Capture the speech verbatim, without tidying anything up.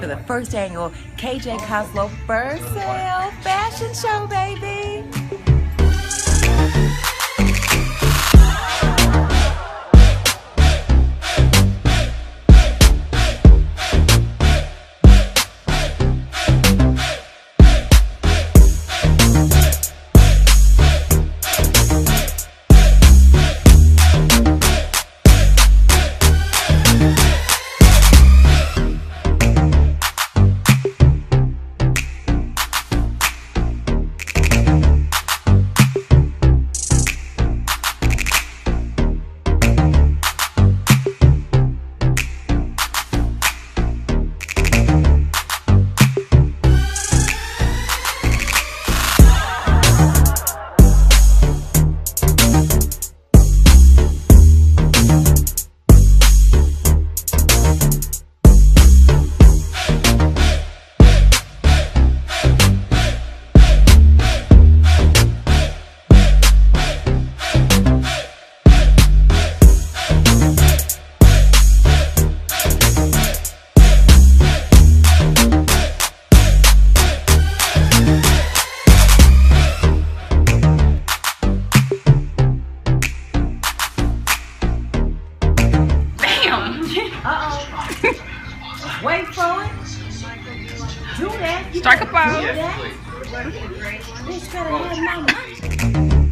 for the first annual K J Koslow First Sale Fashion Show, baby. Uh-oh. Wait for it. Do that. Strike a pose. Do that. Bitch, better have my money.